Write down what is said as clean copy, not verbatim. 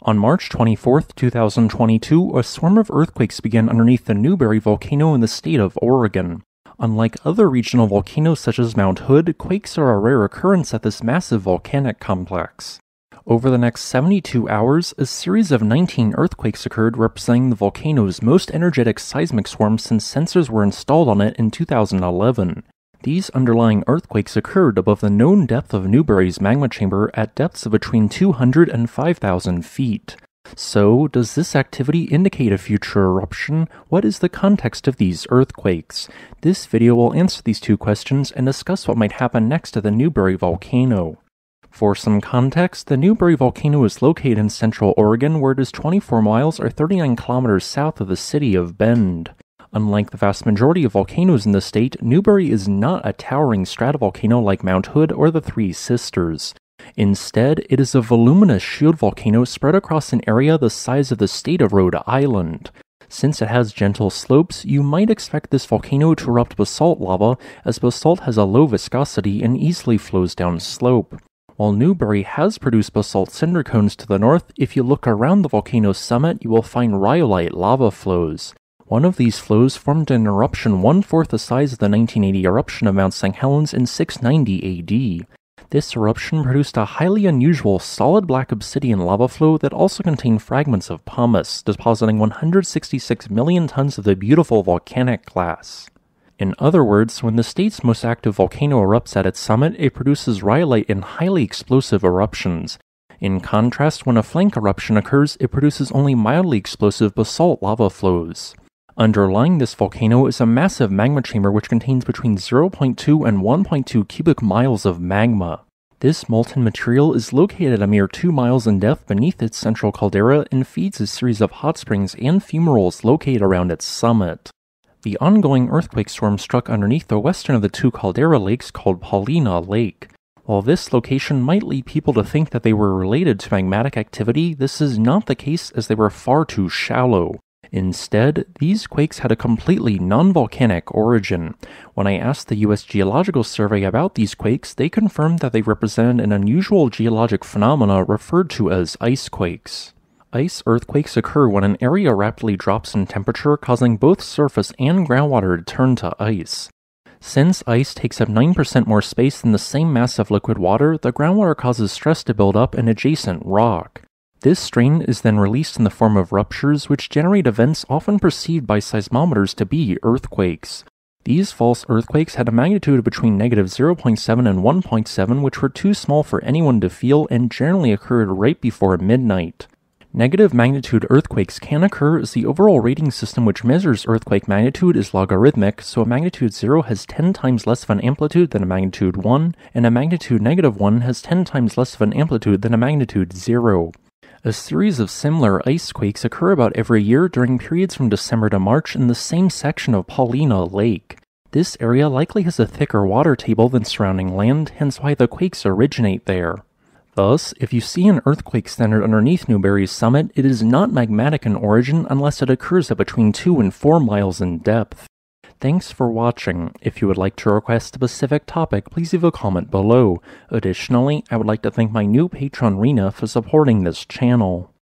On March 24, 2022, a swarm of earthquakes began underneath the Newberry Volcano in the state of Oregon. Unlike other regional volcanoes such as Mount Hood, quakes are a rare occurrence at this massive volcanic complex. Over the next 72 hours, a series of 19 earthquakes occurred, representing the volcano's most energetic seismic swarm since sensors were installed on it in 2011. These underlying earthquakes occurred above the known depth of Newberry's magma chamber at depths of between 200 and 5,000 feet. So, does this activity indicate a future eruption? What is the context of these earthquakes? This video will answer these two questions and discuss what might happen next to the Newberry Volcano. For some context, the Newberry Volcano is located in central Oregon, where it is 24 miles or 39 kilometers south of the city of Bend. Unlike the vast majority of volcanoes in the state, Newberry is not a towering stratovolcano like Mount Hood or the Three Sisters. Instead, it is a voluminous shield volcano spread across an area the size of the state of Rhode Island. Since it has gentle slopes, you might expect this volcano to erupt basalt lava, as basalt has a low viscosity and easily flows down slope. While Newberry has produced basalt cinder cones to the north, if you look around the volcano's summit, you will find rhyolite lava flows. One of these flows formed an eruption 1/4 the size of the 1980 eruption of Mount St. Helens in 690 AD. This eruption produced a highly unusual solid black obsidian lava flow that also contained fragments of pumice, depositing 166 million tons of the beautiful volcanic glass. In other words, when the state's most active volcano erupts at its summit, it produces rhyolite in highly explosive eruptions. In contrast, when a flank eruption occurs, it produces only mildly explosive basalt lava flows. Underlying this volcano is a massive magma chamber which contains between 0.2 and 1.2 cubic miles of magma. This molten material is located a mere 2 miles in depth beneath its central caldera and feeds a series of hot springs and fumaroles located around its summit. The ongoing earthquake storm struck underneath the western of the two caldera lakes called Paulina Lake. While this location might lead people to think that they were related to magmatic activity, this is not the case as they were far too shallow. Instead, these quakes had a completely non-volcanic origin. When I asked the U.S. Geological Survey about these quakes, they confirmed that they represented an unusual geologic phenomena referred to as ice quakes. Ice earthquakes occur when an area rapidly drops in temperature, causing both surface and groundwater to turn to ice. Since ice takes up 9% more space than the same mass of liquid water, the groundwater causes stress to build up in adjacent rock. This strain is then released in the form of ruptures, which generate events often perceived by seismometers to be earthquakes. These false earthquakes had a magnitude of between -0.7 and 1.7, which were too small for anyone to feel and generally occurred right before midnight. Negative magnitude earthquakes can occur as the overall rating system which measures earthquake magnitude is logarithmic, so a magnitude 0 has 10 times less of an amplitude than a magnitude 1, and a magnitude -1 has 10 times less of an amplitude than a magnitude 0. A series of similar ice quakes occur about every year during periods from December to March in the same section of Paulina Lake. This area likely has a thicker water table than surrounding land, hence why the quakes originate there. Thus, if you see an earthquake centered underneath Newberry's summit, it is not magmatic in origin unless it occurs at between 2 and 4 miles in depth. Thanks for watching. If you would like to request a specific topic, please leave a comment below. Additionally, I would like to thank my new patron Rena for supporting this channel.